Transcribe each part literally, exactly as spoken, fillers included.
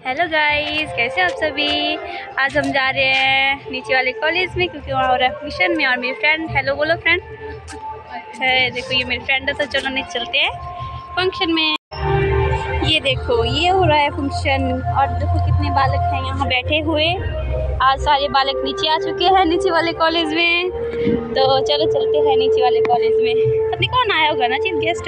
Hello guys, कैसे आप सभी। आज हम जा रहे हैं नीचे वाले कॉलेज में क्योंकि वहाँ हो रहा है फंक्शन में। और मेरी फ्रेंड, हेलो बोलो फ्रेंड। है देखो ये मेरी फ्रेंड है, तो चलो नहीं चलते हैं फंक्शन में। ये देखो ये हो रहा है फंक्शन और देखो कितने बालक हैं यहाँ बैठे हुए। आज सारे बालक नीचे आ चुके हैं नीचे वाले कॉलेज में, तो चलो चलते हैं नीचे वाले कॉलेज में। पता कौन आया होगा ना, चीफ गेस्ट।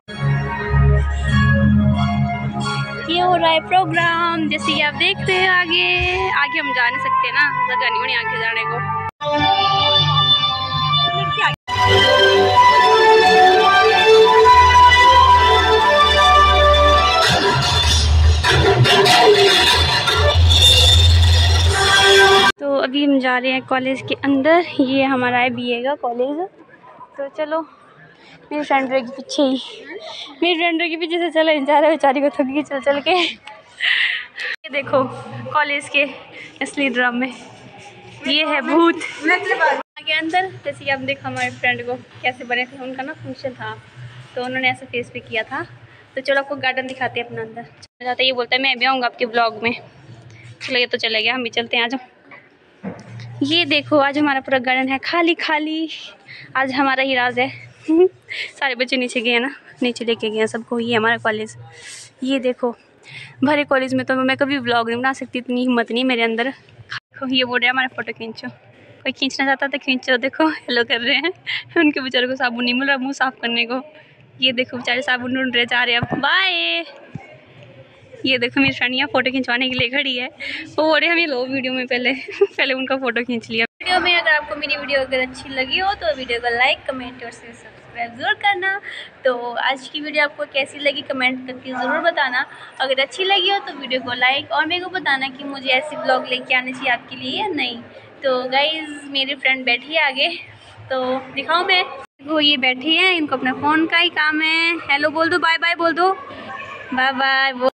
ये हो रहा है प्रोग्राम, जैसे कि आप देख रहे हैं। आगे आगे हम जा नहीं सकते ना, जगह नहीं होनी आगे जाने को। तो अभी हम जा रहे हैं कॉलेज के अंदर। ये हमारा है बीए का कॉलेज। तो चलो, मेरी फ्रेंड रहेगी पीछे ही, मेरी फ्रेंड रहेगी पीछे से चला जा रहा है, बेचारी को थक गई चल चल के। ये देखो कॉलेज के असली ड्रामे, ये है भूत आगे अंदर। जैसे कि आप देखो हमारे फ्रेंड को कैसे बने थे, उनका ना फंक्शन था तो उन्होंने ऐसा फेस पे किया था। तो चलो आपको गार्डन दिखाते हैं अपना अंदर। जाता है ये बोलता है मैं भी आऊँगा आपके ब्लॉग में। चलो ये तो चले गया, हम भी चलते हैं। आ जाओ। ये देखो आज हमारा पूरा गार्डन है खाली खाली। आज हमारा ही राज है। सारे बच्चे नीचे गए हैं ना, नीचे लेके गए हैं सबको। ये हमारा कॉलेज, ये देखो भरे कॉलेज में तो मैं कभी व्लॉग नहीं बना सकती, इतनी हिम्मत नहीं मेरे अंदर। देखो ये बोल रहे हैं हमारे फोटो खींचो, कोई खींचना चाहता तो खींचो। देखो हेलो कर रहे हैं। उनके बेचारे को साबुन नहीं मिल रहा मुँह साफ करने को। ये देखो बेचारे साबुन ढूंढ रहे, जा रहे अब बाय। ये देखो मेरी फ्रेंड यहाँ फोटो खिंचवाने के लिए खड़ी है। वो बोल रहे हमें लो वीडियो में पहले पहले उनका फोटो खींच लिया। वीडियो में अगर आपको मेरी वीडियो अगर अच्छी लगी हो तो वीडियो को लाइक कमेंट और सब्सक्राइब जरूर करना। तो आज की वीडियो आपको कैसी लगी कमेंट करके ज़रूर बताना। अगर अच्छी लगी हो तो वीडियो को लाइक और मेरे को बताना कि मुझे ऐसे ब्लॉग लेके आने चाहिए आपके लिए या नहीं। तो गाइज मेरी फ्रेंड बैठी है आगे, तो दिखाऊँ मैं। वो ये बैठी है, इनको अपने फ़ोन का ही काम है। हेलो बोल दो, बाय बाय बोल दो, बाय बाय।